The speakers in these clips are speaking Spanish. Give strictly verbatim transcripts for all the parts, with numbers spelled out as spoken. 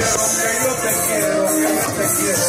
quiero, que yo te quiero, que yo te quiero.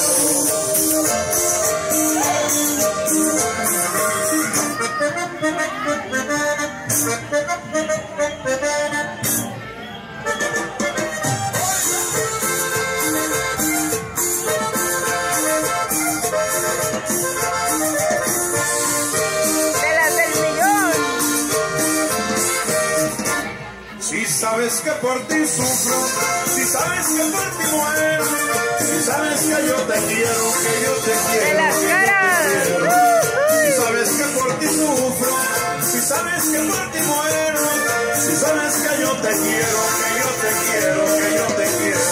Si sabes que por ti sufro, si sabes que por ti muero, si sabes que yo te quiero, que yo te quiero, de las caras. Si sabes que por ti sufro, si sabes que por ti muero, si sabes que yo te quiero, que yo te quiero, que yo te quiero.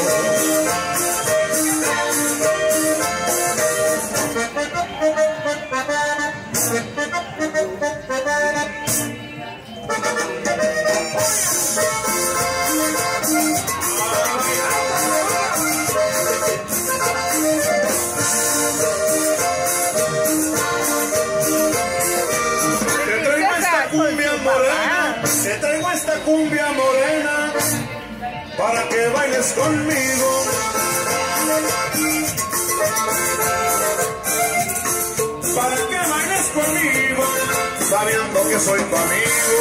Te traigo esta cumbia morena para que bailes conmigo. Para que bailes conmigo, sabiendo que soy tu amigo.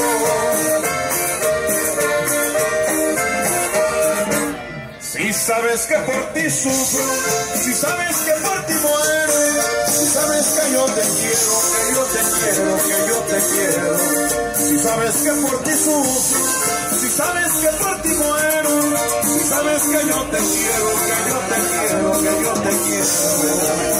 Si sabes que por ti sufro, si sabes que por ti muero, si sabes que yo te quiero, que yo te quiero, que yo te quiero. Si sabes que por ti sufro, si sabes que por ti muero, si sabes que yo te quiero, que yo te quiero, que yo te quiero.